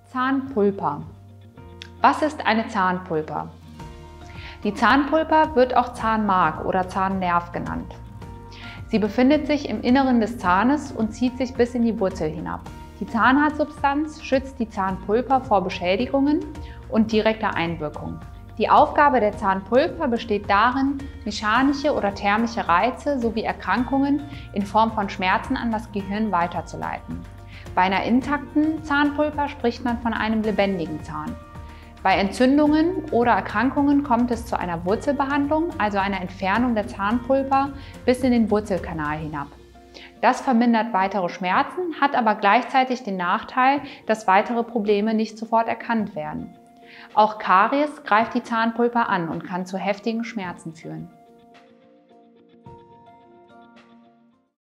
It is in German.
Zahnpulpa. Was ist eine Zahnpulpa? Die Zahnpulpa wird auch Zahnmark oder Zahnnerv genannt. Sie befindet sich im Inneren des Zahnes und zieht sich bis in die Wurzel hinab. Die Zahnhartsubstanz schützt die Zahnpulpa vor Beschädigungen und direkter Einwirkung. Die Aufgabe der Zahnpulpa besteht darin, mechanische oder thermische Reize sowie Erkrankungen in Form von Schmerzen an das Gehirn weiterzuleiten. Bei einer intakten Zahnpulpa spricht man von einem lebendigen Zahn. Bei Entzündungen oder Erkrankungen kommt es zu einer Wurzelbehandlung, also einer Entfernung der Zahnpulpa bis in den Wurzelkanal hinab. Das vermindert weitere Schmerzen, hat aber gleichzeitig den Nachteil, dass weitere Probleme nicht sofort erkannt werden. Auch Karies greift die Zahnpulpa an und kann zu heftigen Schmerzen führen.